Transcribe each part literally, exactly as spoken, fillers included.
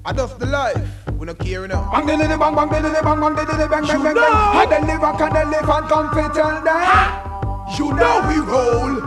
I just the life. We not care now. Bang dilly bang bang dilly bang bang dilly bang bang bang bang. And the liver can the live and come fit tell them. You know we roll.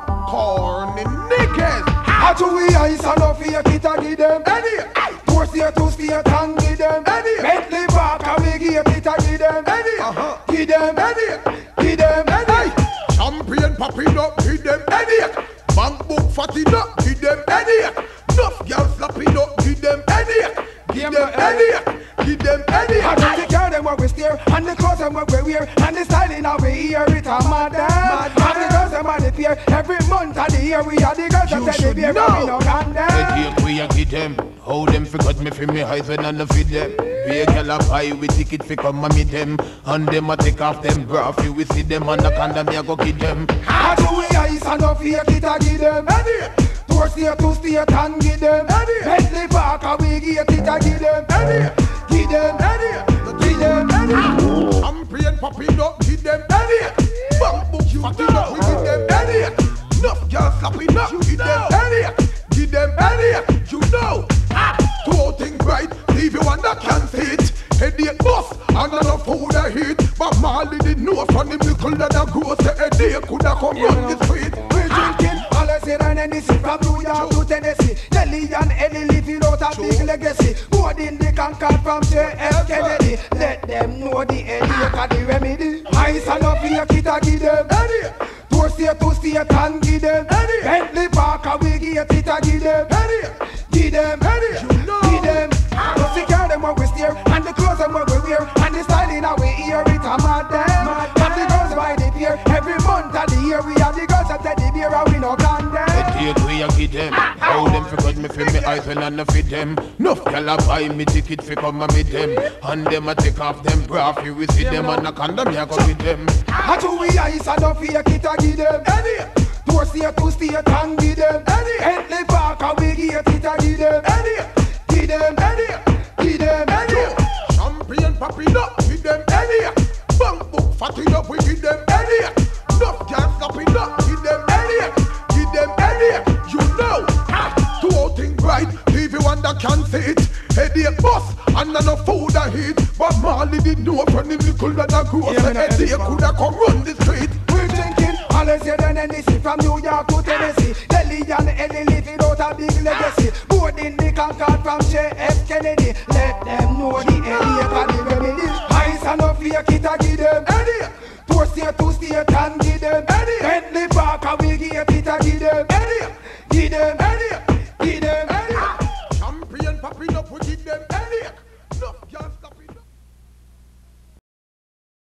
Corny niggas. How to we ice and no fear it a give them. Any. Four steer, two steer, and give them. Any. Bentley Park and we give it a give them. Any. Uh-huh. Give them. Any. Give them. Any. Champion popping up. Give them. Any. Bank book fatty up. Give them. Any. Enough girl slapping up. Give them. Any. Give them any, give them any. I don't take care of them what we steer, and the clothes them what we wear, and the styling how we hear it a mad them. And the girls them are the peer, every month of the year we are the girls that tell the beer but we no can them. The take we a give them, how them forgot me for me eyes when I no feed them. Be a girl a buy with ticket fi come and meet them, and them a take off them bra fi we see them, and the condom me a go give them. How do we ice and no fake it a give them? Any. Four steer, two steer, and give them. Any. Bentley Park and we give it a give them. Any. Give them. Any. Give them. Any. Champion popping up. Give them any. Bank book fatting up. We give them any. Enough girls slapping up. Give them any. Give them any. You know. Two old things right. Leave you one that can fit. Headache bus and enough food I eat. But Marley didn't know from the mickle that I grow. Say headache could have come run the street. We drinking all I say and anything from New York to Tennessee. Nelly and Eddie living out a big legacy. More than the Concord from J F Kennedy. Let them know the headache and the remedy. Ice and no fear kit I give them. Any. Two steer, two steer, and give them. Any. Bentley Park and we give it I give them. Any. Give them. Any. You know. Give them. Don't take care of them what we steer, and the clothes them what we wear, and the styling how we hear it a mad them. And the girls by the peer, every month of the year we have the girls that tell the beer and we no can them. The take we a give them, how them forgot me for me eyes when I no feed them. Nuff gyal a buy me ticket fi come and meet them, and them a take off them bra fi we see them, and the condom me a go with them. How do we ice and no fake it a give them? Any. Four steer, two steer, and give them. Any. Bentley Park and we give it a give them. Any. Give them. Any. Give them. Any. Champion popping up. Give them any. Bank book fatting up. We give them any. Enough girls slapping up. Give them any. Give them any. You know. Two old things right. Leave you one that can see it. Headache bus and enough food I eat. But Marley didn't know from the mickle that I grew. Say headache could have come run the street. We drinking all I say and anything from New York to Tennessee. Nelly and Eddie living out a big legacy. More than the Concord from J F Kennedy. Let them know the headache and the remedy. Ice and no fake it a give them. Any. Four steer, two steer, and give them.